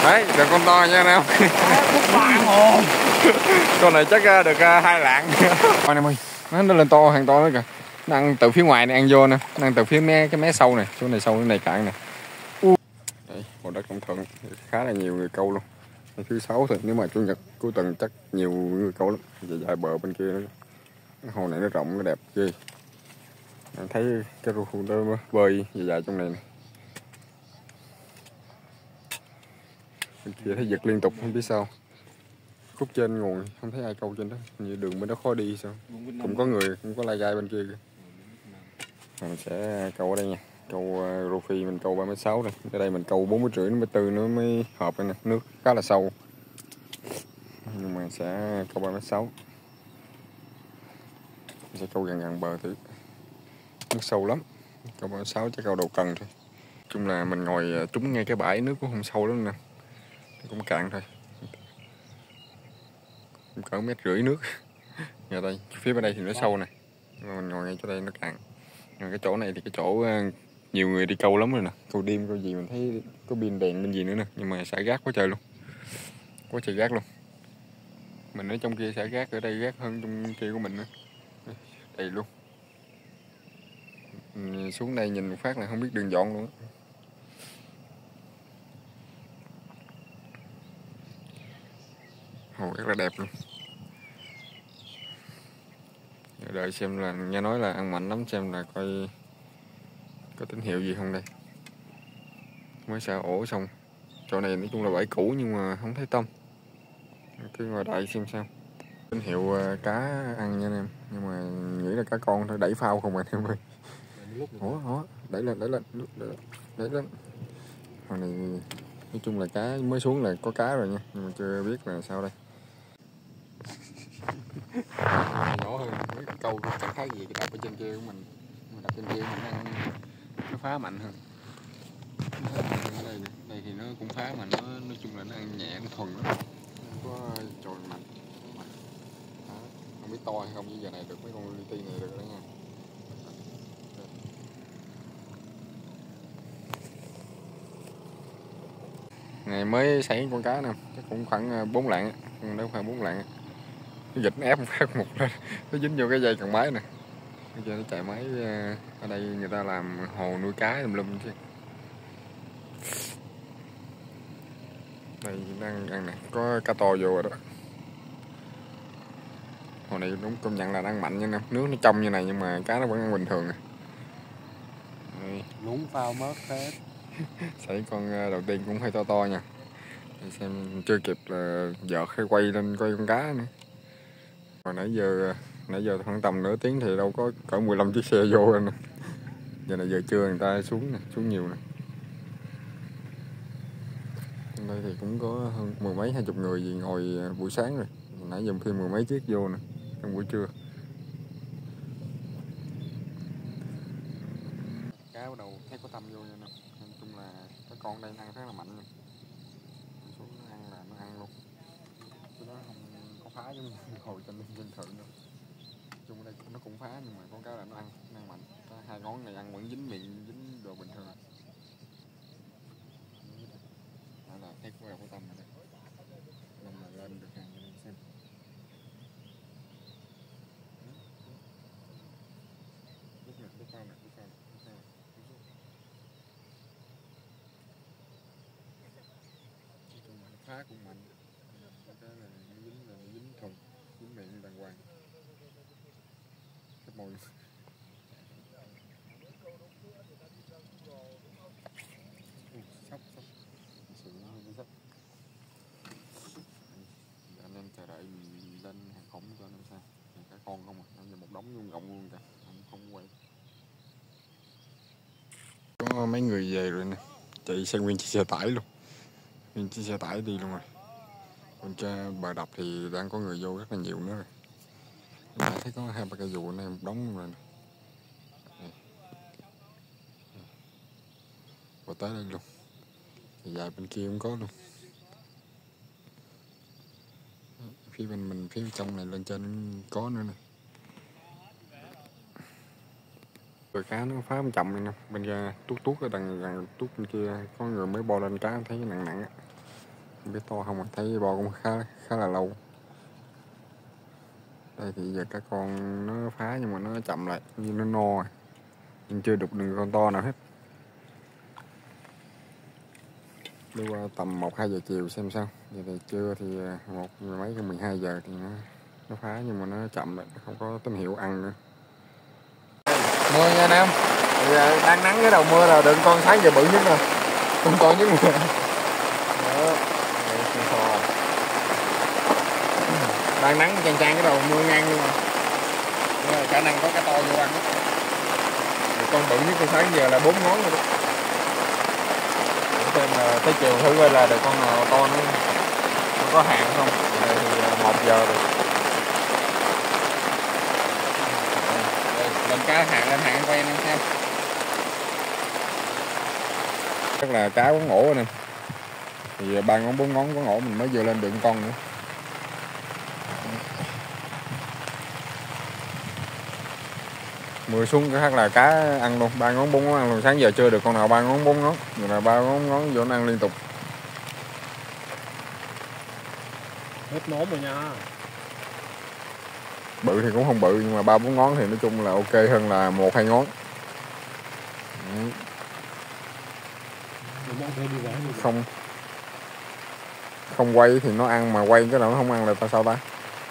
Đấy, được con to nha anh em. Con này chắc được 2 lạng. Anh em ơi, nó lên to, hàng to nữa kìa. Nó ăn từ phía ngoài này ăn vô nè, nó ăn từ phía cái mé sâu này, chỗ này sâu cái này cạn nè. Đấy, hồ đất Long Thuận khá là nhiều người câu luôn. Thứ 6 thôi, nếu mà chủ nhật cuối tuần chắc nhiều người câu lắm. Dài bờ bên kia nữa. Cái hồ này nó rộng, nó đẹp ghê. Anh thấy cái rô nó bơi dài trong này nè. Bên kia thấy giật liên tục không biết sao. Khúc trên nguồn không thấy ai câu trên đó, như đường bên đó khó đi sao. Cũng có người, cũng có lai gai bên kia kìa. Mình sẽ câu ở đây nha. Câu rô phi mình câu 3,6 này. Ở đây mình câu 4,5 4 nó mới hợp đây nè. Nước khá là sâu. Nhưng mà sẽ câu 3,6. Mình sẽ câu gần bờ thử. Nước sâu lắm. Câu 3,6 chắc câu đầu cần thôi. Chung là mình ngồi trúng ngay cái bãi, nước cũng không sâu lắm nè. Cũng cạn thôi. Cũng cỡ 1,5 mét nước. Nhà đây, phía bên đây thì nó sâu nè. Nhưng mà mình ngồi ngay chỗ đây nó cạn. Nhưng cái chỗ này thì cái chỗ nhiều người đi câu lắm rồi nè. Câu đêm câu gì mình thấy có pin đèn bên gì nữa nè. Nhưng mà xả rác quá trời luôn. Quá trời rác luôn. Mình ở trong kia xả rác, ở đây rác hơn trong kia của mình nữa. Đầy luôn. Xuống đây nhìn một phát là không biết đường dọn luôn. Hồ rất là đẹp luôn. Đợi xem là nghe nói là ăn mạnh lắm, xem là coi có tín hiệu gì không đây. Mới xả ổ xong. Chỗ này nói chung là bãi cũ nhưng mà không thấy tôm. Cứ ngồi đợi xem sao. Tín hiệu cá ăn nha anh em, nhưng mà nghĩ là cá con thôi, đẩy phao không anh em ơi. Ủa, đẩy lên. Hồi này nói chung là cá mới xuống là có cá rồi nha, nhưng mà chưa biết là sao đây. Nhỏ hơn mấy câu chẳng khác gì cái đập ở trên kia của mình đập trên kia mình ăn nó phá mạnh hơn. Đây thì nó cũng phá mà nó nói chung là nó ăn nhẹ, nó thuần lắm, không có trồi mạnh. Không biết to hay không, như giờ này được mấy con li ti này được đó nha. Này mới xảy con cá nè, chắc cũng khoảng 4 lạng, đâu khoảng 4 lạng. Cái vịt nó ép một phát một lên, nó dính vô cái dây cần máy nè. Bây giờ nó chạy máy, ở đây người ta làm hồ nuôi cá lum chứ. Đây đang ăn nè, có cá to vô rồi đó. Hồ này đúng công nhận là đang mạnh nha nè, nước nó trong như này nhưng mà cá nó vẫn ăn bình thường nè. Lúng phao mất hết. Xảy con đầu tiên cũng hơi to nha. Để xem chưa kịp là vợt hay quay lên coi con cá nữa. Hồi nãy giờ khoảng tầm nửa tiếng thì đâu có cỡ 15 chiếc xe vô rồi nè. Giờ này giờ trưa người ta xuống nè, xuống nhiều nè. Đây thì cũng có hơn 10 mấy 20 người gì ngồi buổi sáng rồi. Nãy giờ thêm 10 mấy chiếc vô nè trong buổi trưa. Cá bắt đầu thấy có tâm vô nha nè. Nói chung là cái con đây ăn rất là mạnh nha. Xuống nó ăn là nó ăn luôn. Chứ nó không có phá giống như hồi trên thượng đâu. Chung ở đây nó cũng phá nhưng mà con cá là nó ăn mạnh. Hai ngón này ăn vẫn dính miệng, dính đồ bình thường. Đó là thấy có tâm rồi đấy. Nên là lên được hàng xem. Lúc sau nè. Phá cũng mạnh. Cái là nó dính thuần, dính miệng đàng hoàng. Cái mồi. Sóc. Sóc. Anh em chờ đợi lên hàng khổng cho anh em xem. Cả con không à, giờ một đống luôn rộng luôn kìa, không quay. Có mấy người về rồi nè, chạy xe nguyên chiếc xe tải luôn. Nguyên chiếc xe tải đi luôn rồi. Còn trên bờ đập thì đang có người vô rất là nhiều nữa rồi. Mà thấy có 2-3 cây dù này một đống rồi nè. Rồi tới đây luôn. Dài bên kia cũng có luôn. Phía bên mình, phía trong này lên trên có nữa nè. Rồi cá nó phá một chậm này nè. Bên kia tuốt ở đằng tuốt bên kia có người mới bo lên cá thấy nặng á. Không biết to không, thấy bò cũng khá là lâu. Đây thì giờ các con nó phá nhưng mà nó chậm lại, như nó no rồi. Nhưng chưa đục được con to nào hết. Đi qua tầm 1-2 giờ chiều xem sao. Giờ thì trưa thì 12 giờ thì nó phá nhưng mà nó chậm lại, không có tín hiệu ăn nữa. Mưa nha Nam. Thì đang nắng cái đầu mưa rồi, đừng con sáng giờ bự nhất rồi. Con to nhất rồi. Đó. Đang nắng chang cái đầu mưa ngang luôn rồi. Khả năng có cái to vô ăn đó. Con bự nhất con sáng giờ là 4 ngón rồi đó. Để xem tới chiều thử coi là được con nào to nữa. Nó có hạn không? Đây thì 1 giờ rồi. Lên cá hạn lên hạn quay anh em xem. Chắc là cá quán ổ rồi nè. Thì 3 ngón 4 ngón quán ổ mình mới vừa lên được con nữa. Mưa xuống cái khác là cá ăn luôn, 3 ngón 4 ngón ăn luôn. Sáng giờ chưa được con nào 3 ngón 4 ngón, giờ là 3 ngón ngón vô nó ăn liên tục. Hết nón rồi nha. Bự thì cũng không bự nhưng mà 3-4 ngón thì nói chung là ok hơn là 1-2 ngón. Không không quay thì nó ăn, mà quay cái nào nó không ăn là sao ta?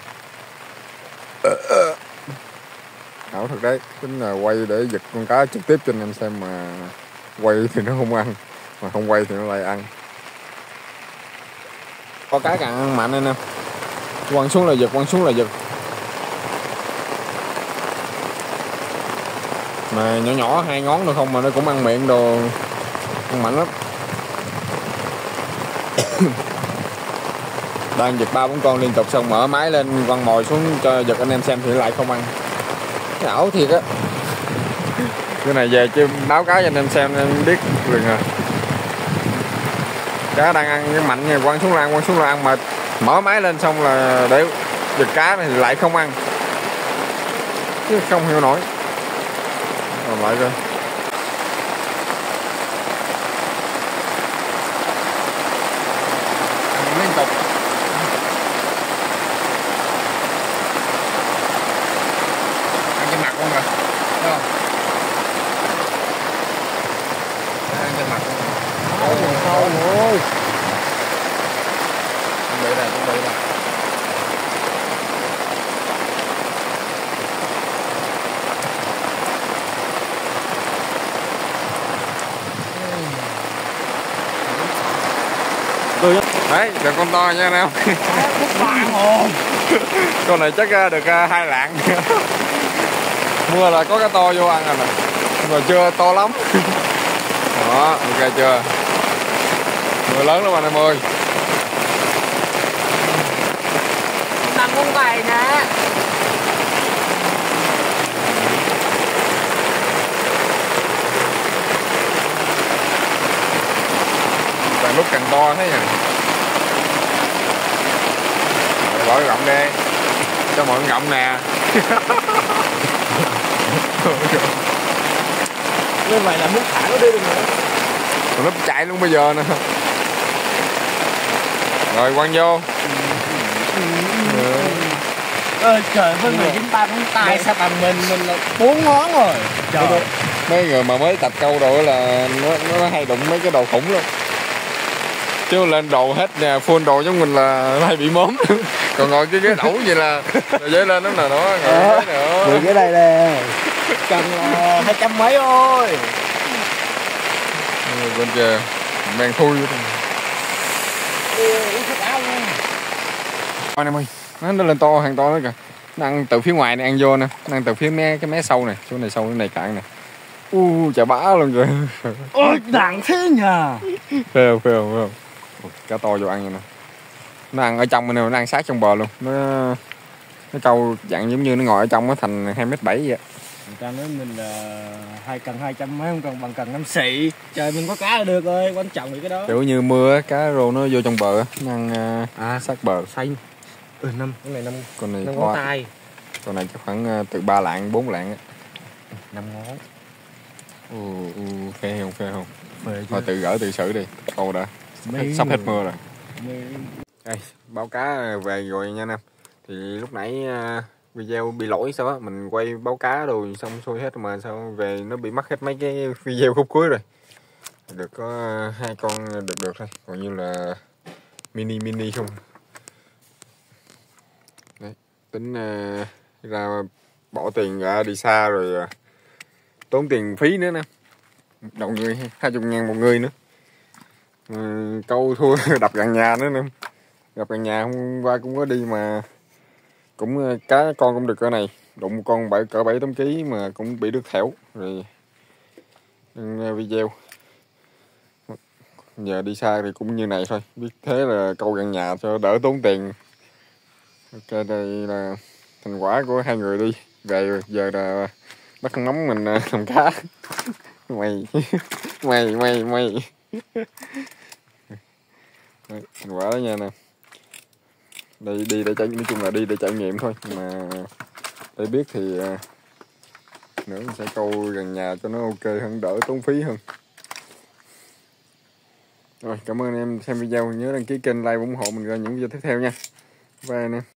Ảo thật đấy, chính là quay để giật con cá trực tiếp cho anh em xem, mà quay thì nó không ăn, mà không quay thì nó lại ăn. Có cá càng ăn mạnh anh em, quăng xuống là giật, quăng xuống là giật. Mà nhỏ nhỏ 2 ngón đâu không mà nó cũng ăn miệng đồ, ăn mạnh lắm. Đang giật 3-4 con liên tục xong mở máy lên quăng mồi xuống cho giật anh em xem thì lại không ăn. Cái ảo thiệt á. Cái này về chứ báo cáo cho anh em xem em biết liền rồi. Cá đang ăn cái mạnh nha, quăng xuống là ăn, mà mở máy lên xong là để giật cá thì lại không ăn. Chứ không hiểu nổi. Rồi lại rồi. Ăn liên tục. Ăn trên mặt luôn rồi. Thấy không? Ăn trên mặt luôn. Ôi sao ơi. Chuẩn bị này. Đấy, được con to nha anh em. Con này chắc được 2 lạng. Mưa là có cái to vô ăn rồi nè. Nhưng mà chưa to lắm. Đó, ok chưa? Mưa lớn lắm anh em ơi. Nằm con bài nè. Càng lúc càng to thấy nè. Bỏ cái gọng đi. Cho mọi gọng nè. Như vậy là muốn thả nó đi được nữa. Còn nó chạy luôn bây giờ nè. Rồi quăng vô. Ơi trời, với người chúng ta cũng tay sao bằng mình là 4 ngón rồi. Trời. Mấy người mà mới tập câu rồi là nó hay đụng mấy cái đồ khủng luôn. Chứ lên đồ hết nè, full đồ giống mình là hay bị móm. Còn ngồi cái ghế đẩu vậy là dễ lên lắm nè, đó ngồi cái nữa. Ngồi cái đây nè. Cần là 200 mấy thôi. Bên kìa mang thui vậy. Coi em ơi, nó lên to, hàng to nữa kìa. Nó ăn từ phía ngoài này ăn vô nè, nó ăn từ phía cái mé sâu này, chỗ này sâu cái này cạn nè. Chà bá luôn kìa. Ôi nặng thế nhờ. Phê không? Cá to vô ăn vậy nè. Nó ăn ở trong này, nó ăn sát trong bờ luôn. Nó câu dạng giống như nó ngồi ở trong nó thành 2,7 m vậy. Người ta nói mình là cần 200 mấy, không cần bằng cần 5 xị. Trời, mình có cá là được rồi, quan trọng thì cái đó. Kiểu như mưa cá rô nó vô trong bờ, nó ăn sát bờ. Xanh. Năm, cái này 5 con này ngón tay. Con này chắc khoảng từ 3 lạng 4 lạng á. 5 ngón. Phê không? Phê Thôi tự gỡ tự xử đi, câu đã. Sắp hết mưa rồi. Đây, báo cá về rồi nha anh em. Thì lúc nãy video bị lỗi sao á, mình quay báo cá rồi xong xuôi hết mà sao về nó bị mất hết mấy cái video khúc cuối rồi. Được có 2 con được thôi, còn như là mini không. Đấy, tính ra bỏ tiền ra đi xa rồi tốn tiền phí nữa nè, đầu người 20.000 một người nữa. Câu thua đập gần nhà nữa nè, đập gần nhà hôm qua cũng có đi mà cũng cá con cũng được cỡ này, đụng con cỡ 7-8 kg mà cũng bị đứt thẻo rồi. Video giờ đi xa thì cũng như này thôi, biết thế là câu gần nhà cho đỡ tốn tiền. Ok, đây là thành quả của 2 người đi về rồi, giờ là bắt con nóng mình làm cá. mày mày thành quả đó nha nè. Đây đi để trải, nói chung là đi để trải nghiệm thôi, nhưng mà để biết thì nữa mình sẽ câu gần nhà cho nó ok hơn, đỡ tốn phí hơn. Rồi, cảm ơn em xem video, nhớ đăng ký kênh, like ủng hộ mình ra những video tiếp theo nha. Bye anh em.